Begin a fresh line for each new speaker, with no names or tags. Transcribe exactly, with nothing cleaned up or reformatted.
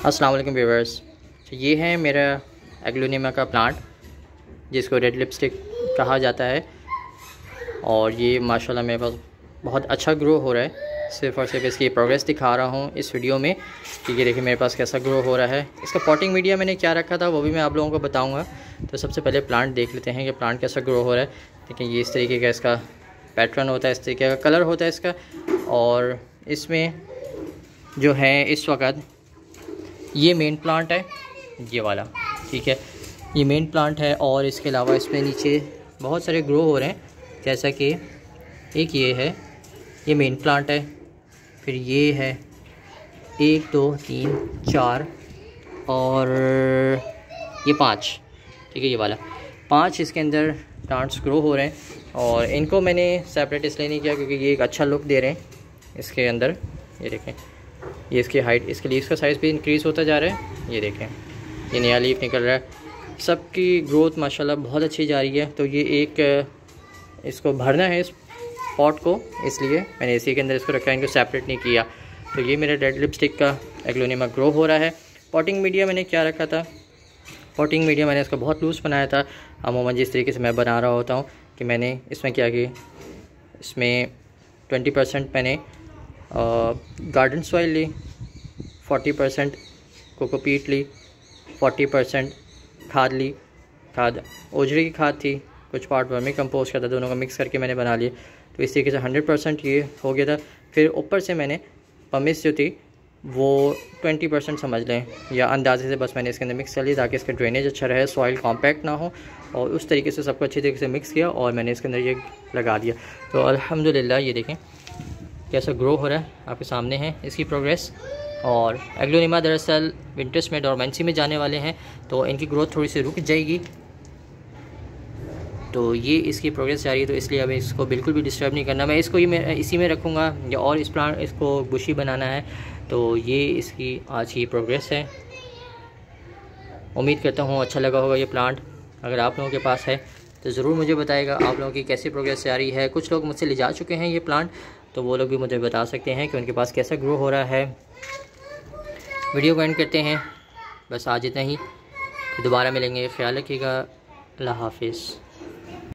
अस्सलाम वालेकुम व्यूअर्स। तो ये है मेरा एग्लोनिमा का प्लांट जिसको रेड लिपस्टिक कहा जाता है और ये माशाल्लाह मेरे पास बहुत अच्छा ग्रो हो रहा है। सिर्फ़ और सिर्फ इसकी प्रोग्रेस दिखा रहा हूँ इस वीडियो में कि ये देखिए मेरे पास कैसा ग्रो हो रहा है। इसका पॉटिंग मीडिया मैंने क्या रखा था वो भी मैं आप लोगों को बताऊँगा। तो सबसे पहले प्लांट देख लेते हैं कि प्लांट कैसा ग्रो हो रहा है। देखिए ये इस तरीके का इसका पैटर्न होता है, इस तरीके का कलर होता है इसका। और इसमें जो है इस वक्त ये मेन प्लांट है, ये वाला, ठीक है, ये मेन प्लांट है। और इसके अलावा इसमें नीचे बहुत सारे ग्रो हो रहे हैं, जैसा कि एक ये है, ये मेन प्लांट है, फिर ये है एक दो तीन चार और ये पाँच, ठीक है, ये वाला पाँच इसके अंदर प्लांट्स ग्रो हो रहे हैं। और इनको मैंने सेपरेट इसलिए नहीं किया क्योंकि ये एक अच्छा लुक दे रहे हैं इसके अंदर। ये देखें, ये इसकी हाइट, इसके लीव्स का साइज़ भी इंक्रीज़ होता जा रहा है। ये देखें, ये नया लीफ निकल रहा है। सबकी ग्रोथ माशाल्लाह बहुत अच्छी जा रही है। तो ये एक इसको भरना है इस पॉट को, इसलिए मैंने इसी के अंदर इसको रखा है, इनको सेपरेट नहीं किया। तो ये मेरा रेड लिपस्टिक का एग्लोनिमा ग्रो हो रहा है। पॉटिंग मीडिया मैंने क्या रखा था, पॉटिंग मीडिया मैंने इसको बहुत लूज़ बनाया था। अमूमन जिस तरीके से मैं बना रहा होता हूँ कि मैंने इसमें क्या किया, इसमें ट्वेंटी परसेंट मैंने गार्डन सॉइल ली, फोर्टी परसेंट कोकोपीट ली, फोर्टी परसेंट खाद ली, खाद ओजरी की खाद थी, कुछ पार्ट वर्मी कंपोस्ट का था, दोनों का मिक्स करके मैंने बना लिए। तो इस तरीके से हंड्रेड परसेंट ये हो गया था। फिर ऊपर से मैंने पमिस जो थी वो ट्वेंटी परसेंट समझ लें या अंदाजे से बस मैंने इसके अंदर मिक्स कर ली ताकि इसका ड्रेनेज अच्छा रहे, सॉइल कॉम्पैक्ट ना हो। और उस तरीके से सबको अच्छी तरीके से मिक्स किया और मैंने इसके अंदर ये लगा दिया। तो अल्हम्दुलिल्लाह ये देखें कैसा ग्रो हो रहा है, आपके सामने है इसकी प्रोग्रेस। और एग्लोनिमा दरअसल विंटर्स में डोरमेंसी में जाने वाले हैं, तो इनकी ग्रोथ थोड़ी सी रुक जाएगी। तो ये इसकी प्रोग्रेस जारी है, तो इसलिए अब इसको बिल्कुल भी डिस्टर्ब नहीं करना। मैं इसको ही मैं इसी में रखूँगा या और इस प्लांट इसको बुशी बनाना है। तो ये इसकी आज की प्रोग्रेस है। उम्मीद करता हूँ अच्छा लगा होगा ये प्लांट। अगर आप लोगों के पास है तो ज़रूर मुझे बताएगा आप लोगों की कैसी प्रोग्रेस जारी है। कुछ लोग मुझसे ले जा चुके हैं ये प्लांट, तो वो लोग भी मुझे बता सकते हैं कि उनके पास कैसा ग्रो हो रहा है। वीडियो को एंड करते हैं, बस आज इतना ही। दोबारा मिलेंगे, ख्याल रखिएगा, अल्लाह हाफिज़।